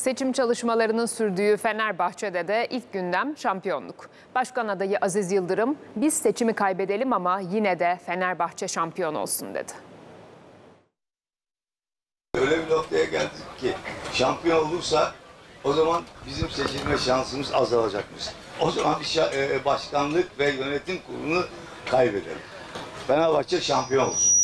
Seçim çalışmalarının sürdüğü Fenerbahçe'de de ilk gündem şampiyonluk. Başkan adayı Aziz Yıldırım, biz seçimi kaybedelim ama yine de Fenerbahçe şampiyon olsun dedi. Öyle bir noktaya geldik ki şampiyon olursa o zaman bizim seçilme şansımız azalacakmış. O zaman başkanlık ve yönetim kurulunu kaybedelim. Fenerbahçe şampiyon olsun.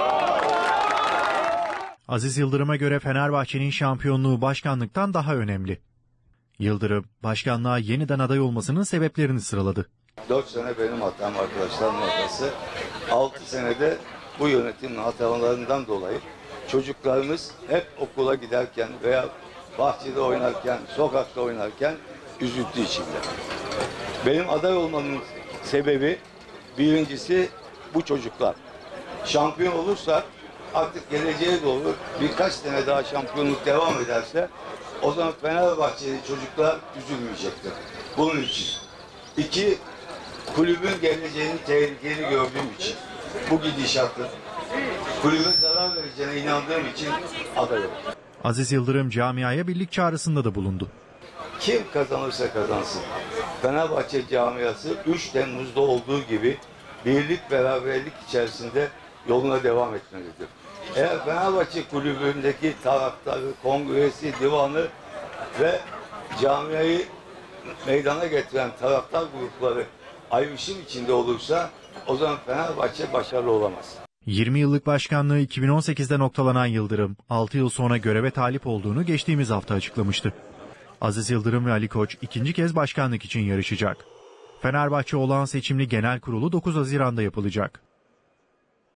Aziz Yıldırım'a göre Fenerbahçe'nin şampiyonluğu başkanlıktan daha önemli. Yıldırım, başkanlığa yeniden aday olmasının sebeplerini sıraladı. 4 sene benim hatam, arkadaşlarımın hatası. 6 senede bu yönetimin hatalarından dolayı çocuklarımız hep okula giderken veya bahçede oynarken, sokakta oynarken üzüntü içinde. Benim aday olmamın sebebi birincisi bu çocuklar. Şampiyon olursa artık geleceğe doğru birkaç sene daha şampiyonluk devam ederse o zaman Fenerbahçeli çocuklar üzülmeyecektir. Bunun için. 2, kulübün geleceğini tehlikeli gördüğüm için. Bu gidişatı kulübün zarar vereceğine inandığım için aday oldum. Aziz Yıldırım camiaya birlik çağrısında da bulundu. Kim kazanırsa kazansın. Fenerbahçe camiası 3 Temmuz'da olduğu gibi birlik beraberlik içerisinde yoluna devam etmelidir. Eğer Fenerbahçe kulübündeki taraftarı, kongresi, divanı ve camiayı meydana getiren taraftar grupları ayrışım içinde olursa o zaman Fenerbahçe başarılı olamaz. 20 yıllık başkanlığı 2018'de noktalanan Yıldırım, 6 yıl sonra göreve talip olduğunu geçtiğimiz hafta açıklamıştı. Aziz Yıldırım ve Ali Koç ikinci kez başkanlık için yarışacak. Fenerbahçe olağan seçimli genel kurulu 9 Haziran'da yapılacak.